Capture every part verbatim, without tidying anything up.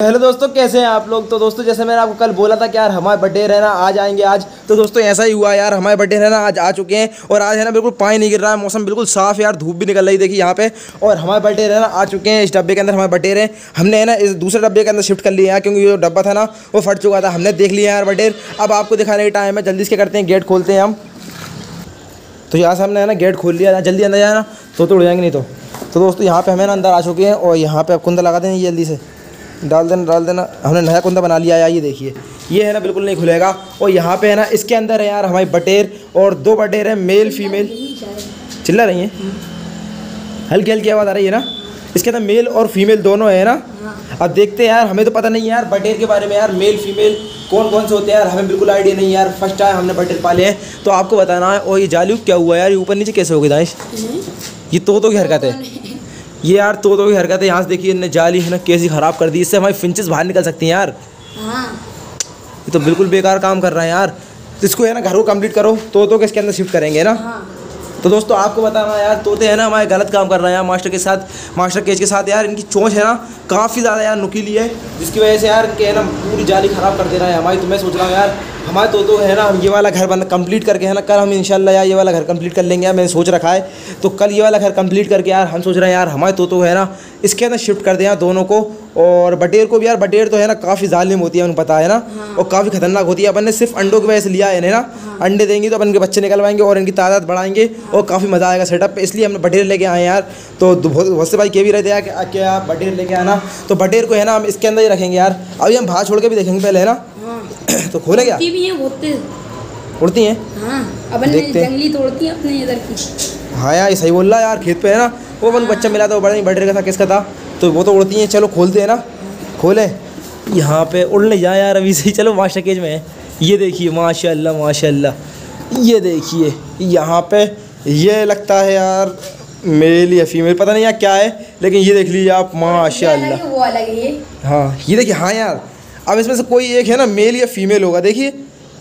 Hello दोस्तों, कैसे हैं आप लोग। तो दोस्तों जैसे मैंने आपको कल बोला था कि यार हमारे बर्थडे रहना आज आएंगे आज, तो दोस्तों ऐसा ही हुआ यार। हमारे बर्थडे रहना आज आ चुके हैं और आज है ना बिल्कुल पानी नहीं गिर रहा है, मौसम बिल्कुल साफ़ यार, धूप भी निकल रही देखिए यहाँ पे। और हमारे बर्थडे रहना आ चुके हैं। इस डब्बे के अंदर हमारे बर्थडे रहे हमने है ना इस दूसरे डब्बे के अंदर शिफ्ट कर लिया है, क्योंकि जो डब्बा था ना वो फट चुका था। हमने देख लिया यार बर्थडे। अब आपको दिखाने का टाइम है, जल्दी से करते हैं, गेट खोलते हैं हम। तो यहाँ से हमने है ना गेट खोल लिया, जल्दी अंदर जाए ना तो तो उड़ जाएंगे नहीं तो। तो दोस्तों यहाँ पे हमें ना अंदर आ चुके हैं और यहाँ पे अब कुंदा लगा दें, जल्दी से डाल देना डाल देना हमने नया कुंदा बना लिया है। ये देखिए ये है ना बिल्कुल नहीं खुलेगा। और यहाँ पे है ना इसके अंदर है यार हमारी बटेर और दो बटेर है मेल फीमेल। चिल्ला रही हैं, हल्की हल्की आवाज़ आ रही है ना। इसके अंदर मेल और फीमेल दोनों है ना। अब देखते हैं यार, हमें तो पता नहीं है यार बटेर के बारे में यार, मेल फीमेल कौन कौन से होते हैं यार, हमें बिल्कुल आइडिया नहीं है यार। फर्स्ट टाइम हमने बटेर पाले हैं तो आपको बताना है। और ये जाली क्या हुआ यार, ये ऊपर नीचे कैसे हो गई दाइश, ये तो तो की हरकत है ये यार, तो तो की हरकत है। यहाँ से देखिए इनने जाली है ना कैसी ख़राब कर दी, इससे हमारी फिंचेस बाहर निकल सकती हैं यार। हाँ। ये तो बिल्कुल बेकार काम कर रहा है यार। इसको है ना घर को कंप्लीट करो तो तो इसके अंदर शिफ्ट करेंगे ना। हाँ। तो दोस्तों आपको बताना यार, तोते है ना हमारे गलत काम कर रहे हैं यार मास्टर के साथ, मास्टर केज के साथ यार। इनकी चोंच है ना काफ़ी ज़्यादा यार नुकीली है, जिसकी वजह से यार इनके है ना पूरी जाली ख़राब कर दे रहा है हमारी। तो मैं सोच रहा हूँ यार हमारे तोतों है ना हम ये वाला घर बन कंप्लीट करके है ना कल हम इंशाल्लाह यार ये वाला घर कंप्लीट कर लेंगे यार, मैंने सोच रखा है। तो कल ये वाला घर कंप्लीट करके यार हम सोच रहे हैं यार हमारे तोतों है ना इसके अंदर शिफ्ट कर दें यार दोनों को। और बटेर को भी यार, बटेर तो है ना काफ़ी जालिम होती है, उनको पता है ना। हाँ। और काफ़ी खतरनाक होती है। अपन ने सिर्फ अंडों की वजह से लिया है ना। हाँ। अंडे देंगी तो अपन के बच्चे निकलवाएंगे और इनकी तादाद बढ़ाएंगे। हाँ। और काफ़ी मज़ा आएगा सेटअप पे, इसलिए हमने बटेर लेके आए यार। तो बहुत से भाई कह भी रहे थे यार कि क्या आप बटेर लेके आना, तो बटेर को है ना हम इसके अंदर ही रखेंगे यार। अभी हम बाहर छोड़ के भी देखेंगे पहले है ना। हाँ। तो खोले क्या उड़ती हैं। हाँ। अपन जंगली तोड़ती हैं अपने इधर की। हाँ यार ये सही बोल रहा है यार, खेत पे है ना वो अपन बच्चा मिला था, वो बड़ा नहीं बटेर का था, किसका था, तो वो तो उड़ती हैं। चलो खोलते हैं ना, खोले यहाँ पे उड़ने जाए यार अभी से। चलो मास्टर केज में है, ये देखिए माशाल्लाह माशाल्लाह। ये देखिए यहाँ पे ये लगता है यार मेल या फीमेल, पता नहीं यार क्या है, लेकिन ये देख लीजिए आप माशाल्लाह। वो अलग है ये। हाँ ये देखिए, हाँ यार अब इसमें से कोई एक है ना मेल या फीमेल होगा, देखिए।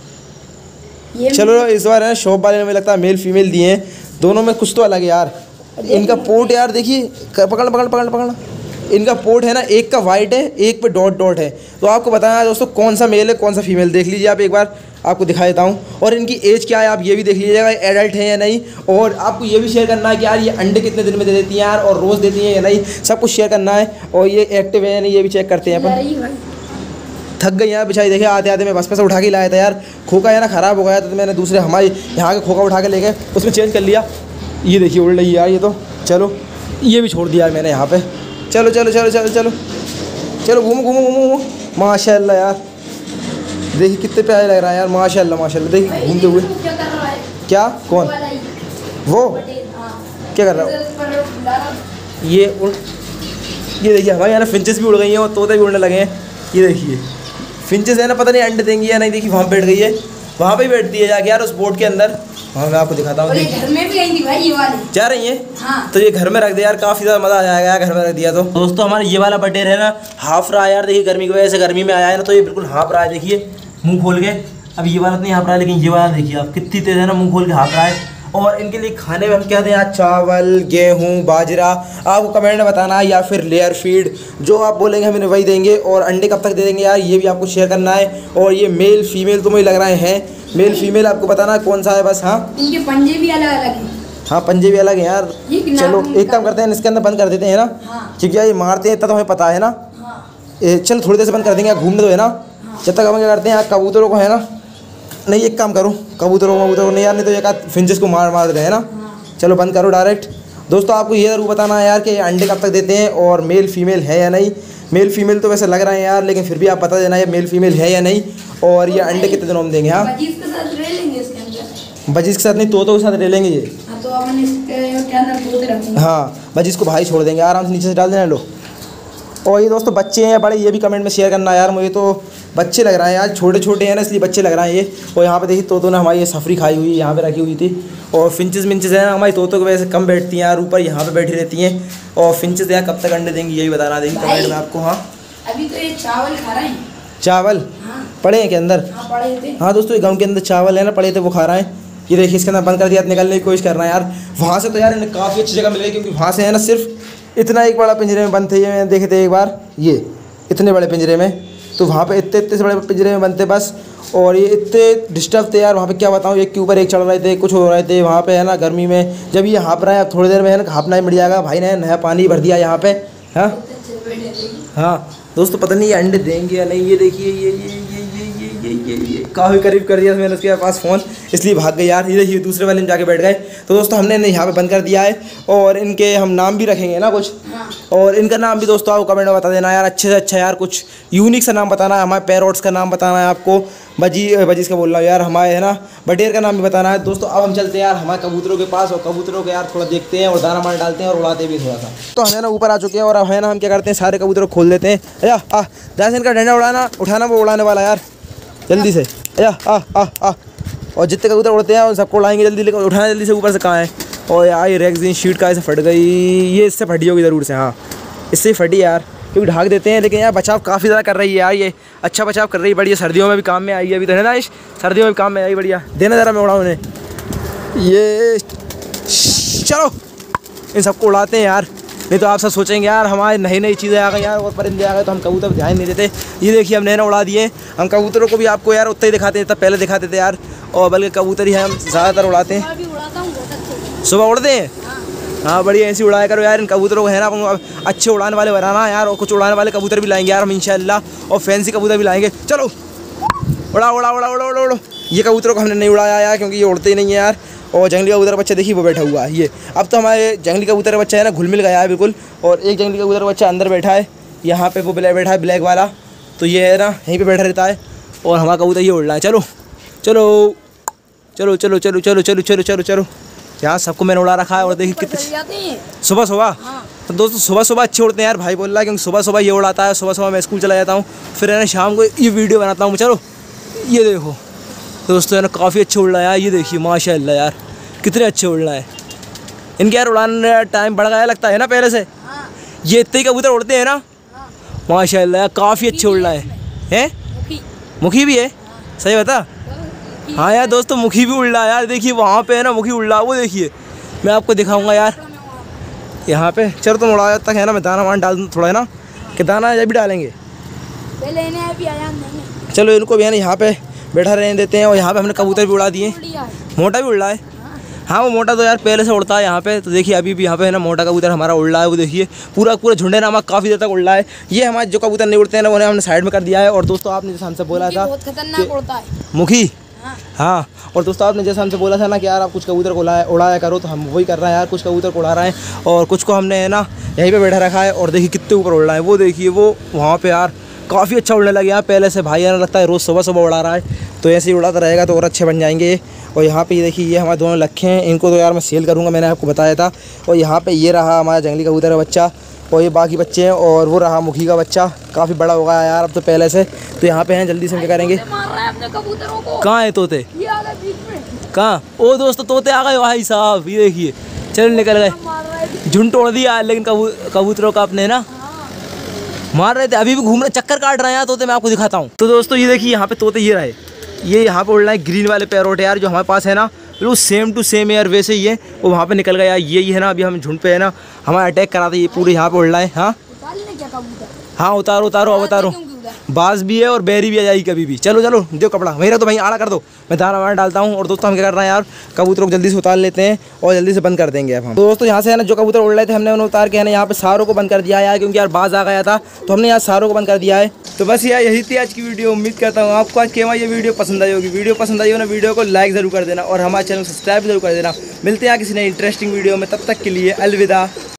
चलो इस बार है शॉप वाले ने मुझे लगता है मेल फीमेल दिए हैं, दोनों में कुछ तो अलग है यार। इनका पोर्ट यार देखिए, पकड़ पकड़ पकड़ पकड़ना, इनका पोर्ट है ना एक का वाइट है, एक पे डॉट डॉट है। तो आपको बताना दोस्तों कौन सा मेल है कौन सा फीमेल, देख लीजिए आप एक बार, आपको दिखा देता हूँ। और इनकी एज क्या है आप ये भी देख लीजिएगा, एडल्ट है या नहीं। और आपको ये भी शेयर करना है कि यार ये अंडे कितने दिन में दे देती हैं यार, और रोज़ देती हैं या नहीं, सब कुछ शेयर करना है। और ये एक्टिव है या नहीं ये भी चेक करते हैं अपन। थक गई यार बेचारी, देखिए आते आते मैं बस पे से उठा के लाया था यार। खोखा है ना ख़राब हो गया तो मैंने दूसरे हमारे यहाँ के खोखा उठा के ले गए, उसमें चेंज कर लिया। ये देखिए उड़ रही है यार ये तो। चलो ये भी छोड़ दिया यार मैंने यहाँ पे। चलो चलो चलो चलो चलो चलो घूमो घूमो घूमो घूमो माशाल्लाह यार, देखिए कितने प्यारे लग रहा है यार माशाल्लाह माशाल्लाह। देखिए घूमते हुए क्या, कौन वो क्या कर रहा हो, ये उड़, ये देखिए हमारे यहाँ फिंचेस भी उड़ गई हैं और तोते भी उड़ने लगे हैं। ये देखिए फिंचेस है ना, पता नहीं अंडे देंगी या नहीं, देखिए वहाँ बैठ गई है, वहाँ पे बैठती है जाके यार उस बोर्ड के अंदर। हाँ मैं आपको दिखाता हूँ, घर में भी आई थी भाई ये वाली जा रही है। हाँ। तो ये घर में रख दे यार, काफ़ी ज़्यादा मज़ा आ जाएगा घर में रख दिया तो। दोस्तों हमारे ये वाला बटेर है ना हाफ रहा है यार, देखिए गर्मी की वजह से, गर्मी में आया है ना तो ये बिल्कुल हाफ रहा है, देखिए मुँह खोल के। अब ये वाला नहीं हाफ रहा है, लेकिन ये वाला देखिए आप कितनी तेज़ है ना, मुँह खोल के हाफ रहा है। और इनके लिए खाने में हम क्या दें यार, चावल गेहूँ बाजरा, आपको कमेंट में बताना है, या फिर लेयर फीड जो आप बोलेंगे हम इन्हें वही देंगे। और अंडे कब तक दे देंगे यार ये भी आपको शेयर करना है। और ये मेल फीमेल तो मुझे लग रहे हैं मेल फीमेल, आपको बताना है कौन सा है बस। हाँ इनके पंजे भी अलग अलग हैं। हाँ पंजे भी अलग हैं यार। चलो एक काम करते हैं, इसके अंदर बंद कर देते हैं ना। हाँ। क्योंकि यार ये मारते हैं इतना तो हमें पता है ना। हाँ। चलो थोड़ी देर से बंद कर देंगे, घूमने दो है ना। हाँ। जब तक हम क्या करते हैं यार कबूतरों को है ना, नहीं एक काम करो कबूतरों कबूतरों नहीं यार, नहीं तो एक आध फिंचेस को मार मार रहे हैं ना। हाँ। चलो बंद करो डायरेक्ट। दोस्तों आपको ये ज़रूर बताना है यार कि अंडे कब तक देते हैं और मेल फीमेल है या नहीं। मेल फीमेल तो वैसे लग रहा है यार, लेकिन फिर भी आप बता देना ये मेल फीमेल है या नहीं, और ये अंडे कितने दिनों में देंगे। हाँ बजीज के साथ रह लेंगे इसके अंदर, बजीज के साथ नहीं तोतों के साथ रह लेंगे ये। हाँ तो अपन इसके अंदर तोते रखेंगे। हाँ बजीज को बाहर छोड़ देंगे, आराम से नीचे से डाल देना लो। और ये दोस्तों बच्चे हैं बड़े, ये भी कमेंट में शेयर करना यार, मुझे तो बच्चे लग रहे हैं यार, छोटे छोटे हैं ना इसलिए बच्चे लग रहे हैं ये। और यहाँ पे देखिए तोतों ने हमारी ये सफरी खाई हुई यहाँ पे रखी हुई थी। और फिंचेस मिंचेस है ना हमारी तोतों की वजह से कम बैठती हैं यार, ऊपर यहाँ पे बैठी रहती हैं। और फिंचेस यार कब तक अंडे देंगी यही बताना देंगे कमेंट में आपको। हाँ अभी तो ये चावल खा रहे हैं, चावल हाँ। पड़े हैं के अंदर। हाँ पड़े थे। हाँ दोस्तों ये गाँव के अंदर चावल है ना पड़े थे, वो खा रहे हैं। ये देखिए इसके अंदर बंद कर दिया, निकलने की कोशिश कर रहे हैं यार वहाँ से। तो यार इन्हें काफ़ी अच्छी जगह मिल गई, क्योंकि वहाँ से है ना सिर्फ इतना एक बड़ा पिंजरे में बंद थे, ये मैंने देखे थे एक बार, ये इतने बड़े पिंजरे में। तो वहाँ पे इतने इतने से बड़े पिंजरे में बनते बस। और ये इतने डिस्टर्ब थे यार वहाँ पे, क्या बताऊँ, एक के ऊपर एक चढ़ रहे थे, कुछ हो रहे थे वहाँ पे है ना गर्मी में। जब ये हाँप रहा है, अब थोड़ी देर में है ना हाँपना ही मिट जाएगा। भाई ने नया पानी भर दिया यहाँ पे। हाँ हाँ दोस्तों, पता नहीं ये अंडे देंगे या नहीं। ये देखिए ये ये ये ये ये ये ये ये काफ़ी करीब कर दिया मैंने उसके पास फ़ोन, इसलिए भाग गए यार। ये देखिए दूसरे वाले में जाके बैठ गए। तो दोस्तों हमने यहाँ पे बंद कर दिया है। और इनके हम नाम भी रखेंगे ना कुछ, और इनका नाम भी दोस्तों आपको कमेंट में बता देना यार, अच्छे से अच्छा यार, कुछ यूनिक सा नाम बताना है। हमारे पैरोट्स का नाम बताना है आपको, बजी बजीज का बोल रहा हूँ यार, हमारे है ना बटेर का नाम भी बताना है। दोस्तों अब हम चलते हैं यार हमारे कबूतरों के पास, और कबूतरों के यार थोड़ा देखते हैं और दाना मार डालते हैं और उड़ाते भी थोड़ा सा। तो हमें ना ऊपर आ चुके हैं और अब है ना हम क्या करते हैं, सारे कबूतरों को खोल देते हैं। अया आ जैसे इनका डंडा उड़ाना उठाना वो उड़ाने वाला यार, जल्दी से। अया आ आ आ और जितने कबूतर उड़ते हैं उन सबको उड़ाएंगे जल्दी, लेकर उठाना जल्दी से। ऊपर से कहाँ है, और यार ये रेक्सिन शीट का ऐसे फट गई, ये इससे फटी होगी ज़रूर से। हाँ इससे ही फटी यार, क्योंकि ढाक देते हैं। लेकिन यार बचाव काफ़ी ज़्यादा कर रही है यार, ये अच्छा बचाव कर रही है, बढ़िया। सर्दियों में भी काम में आई है अभी तो है ना, इस सर्दियों में भी काम में आई, बढ़िया। देना ज़रा मैं उड़ाऊँ उन्हें, ये चलो इन सबको उड़ाते हैं यार। नहीं तो आप सब सोचेंगे यार हमारे नई नई चीज़ें आ गई यार और परिंदे आ गए तो हम कबूतर पर ध्यान नहीं देते। ये देखिए हमने ना उड़ा दिए। हम कबूतरों को भी आपको यार उतना ही दिखाते हैं, तब पहले दिखाते थे यार, और बल्कि कबूतर ही है हम ज़्यादातर उड़ाते हैं। सुबह उड़ते हैं, हाँ बढ़िया, ऐसे उड़ाया करो यार इन कबूतरों को है ना, अच्छे उड़ाने वाले बनाना यार। और कुछ उड़ाने वाले कबूतर भी लाएंगे यार हम इंशाल्लाह, और फैंसी कबूतर भी लाएंगे। चलो उड़ा उड़ा उड़ा उड़ा उड़ा उड़ो। ये कबूतरों को हमने नहीं उड़ाया यार, क्योंकि ये उड़ते ही नहीं है यार। और जंगली कबूतर बच्चा देखिए वो बैठा हुआ है। ये अब तो हमारे जंगली कबूतर का बच्चा है ना घुल मिल गया है बिल्कुल। और एक जंगली कबूतर का बच्चा अंदर बैठा है, यहाँ पे वो ब्लैक बैठा है, ब्लैक वाला, तो ये है ना यहीं पे बैठा रहता है। और हमारा कबूतर ये उड़ रहा है। चलो चलो चलो चलो चलो चलो चलो चलो चलो चलो यहाँ सबको मैंने उड़ा रखा है। और देखिए कितने सुबह सुबह, तो दोस्तों सुबह सुबह अच्छे उड़ते हैं यार, भाई बोल रहा है, क्योंकि सुबह सुबह ये उड़ाता है। सुबह सुबह मैं स्कूल चला जाता हूँ, फिर है ना शाम को ये वीडियो बनाता हूँ। चलो ये देखो दोस्तों है ना काफ़ी अच्छे उड़ रहा है यार। ये देखिए माशाल्लाह यार कितने अच्छे उड़ रहा है। इनके यार उड़ाने टाइम बढ़ गया लगता है ना पहले से। ये इतने ही कबूतर उड़ते हैं ना माशाल्लाह यार, काफ़ी अच्छे उड़ रहा है। हैं मुखी भी है, सही बता। हाँ यार दोस्तों मुखी भी उड़ रहा है यार, देखिए वहाँ पे है ना मुखी उड़ रहा है, वो देखिए मैं आपको दिखाऊंगा यार यहाँ पे। चलो तुम उड़ा तक है ना मैं दाना वाना डाल दूँ थोड़ा है ना, कि दाना जब भी डालेंगे। चलो इनको भी है ना यहाँ पे बैठा रहने देते हैं। और यहाँ पे हमने कबूतर भी उड़ा दिए। मोटा भी उड़ रहा है, हाँ वो मोटा तो यार पहले से उड़ता है यहाँ पे। तो देखिए अभी भी यहाँ पे है ना मोटा कबूतर हमारा उड़ रहा है, वो देखिए पूरा पूरा झुंडे नामा काफ़ी देर तक उड़ रहा है। ये हमारे जो कबूतर नहीं उड़ते हैं ना उन्हें हमने साइड में कर दिया है। और दोस्तों आपने जैसे हमसे बोला था मुखी, हाँ और दोस्तों आपने जैसे हमसे बोला था ना कि यार आप कुछ कबूतर को उड़ाया उड़ाया करो, तो हम वही कर रहे हैं यार। कुछ कबूतर को उड़ा रहे हैं और कुछ को हमने है ना यहीं पे बैठा रखा है। और देखिए कितने ऊपर उड़ रहा है, वो देखिए वो वहाँ पे यार काफ़ी अच्छा उड़ने लगे यार पहले से। भाई यार लगता है रोज़ सुबह सुबह उड़ा रहा है, तो ऐसे ही उड़ाता रहेगा तो और अच्छे बन जाएंगे। और यहाँ पे ये देखिए ये हमारे दोनों लखे हैं, इनको तो यार मैं सेल करूँगा, मैंने आपको बताया था। और यहाँ पे ये रहा हमारा जंगली कबूतर का बच्चा, और ये बाकी बच्चे हैं। और वो रहा मुखी का बच्चा, काफ़ी बड़ा हो गया यार अब तो पहले से। तो यहाँ पे हैं, जल्दी से क्या करेंगे। कहाँ है तोते, कहाँ? ओ दोस्तों तोते आ गए भाई साहब, ये देखिए चल निकल गए। झुंड तोड़ दिया लेकिन कबूतरों का अपने ना मार रहे थे, अभी भी घूम रहे, चक्कर काट रहे हैं यार तोते। मैं आपको दिखाता हूँ। तो दोस्तों ये देखिए यहाँ पे तोते ये रहे, ये यहाँ पे उड़ रहा है ग्रीन वाले पैरोट यार, जो हमारे पास है ना बिल्कुल सेम टू सेम यार वैसे ही है। वो वहाँ पे निकल गया, ये ही है ना अभी हम झुंड पे है ना हमारा अटैक करा था, ये पूरे यहाँ पे उड़ रहा है। हाँ हाँ उतारो उतारो अब उतारो, बाज भी है और बैरी भी आ जाएगी कभी भी। चलो चलो दो कपड़ा मेरा तो भाई आड़ा कर दो, मैं दाना वाना डालता हूँ। और दोस्तों हम क्या कर रहे हैं यार कबूतरों को जल्दी से उतार लेते हैं और जल्दी से बंद कर देंगे अब हम। तो दोस्तों यहाँ से है ना जो कबूतर उड़ रहे थे हमने उन्हें उतार के है ना यहाँ पे सारों को बंद कर दिया यार, क्योंकि यार बाज आ गया था तो हमने यहाँ सारों को बंद कर दिया है। तो बस यार यही थी आज की वीडियो। उम्मीद करता हूँ आपको आज केवल ये वीडियो पसंद आई होगी। वीडियो पसंद आई हो ना वीडियो को लाइक ज़रूर कर देना और हमारे चैनल को सब्सक्राइब जरूर कर देना। मिलते हैं किसी नई इंटरेस्टिंग वीडियो में, तब तक के लिए अलविदा।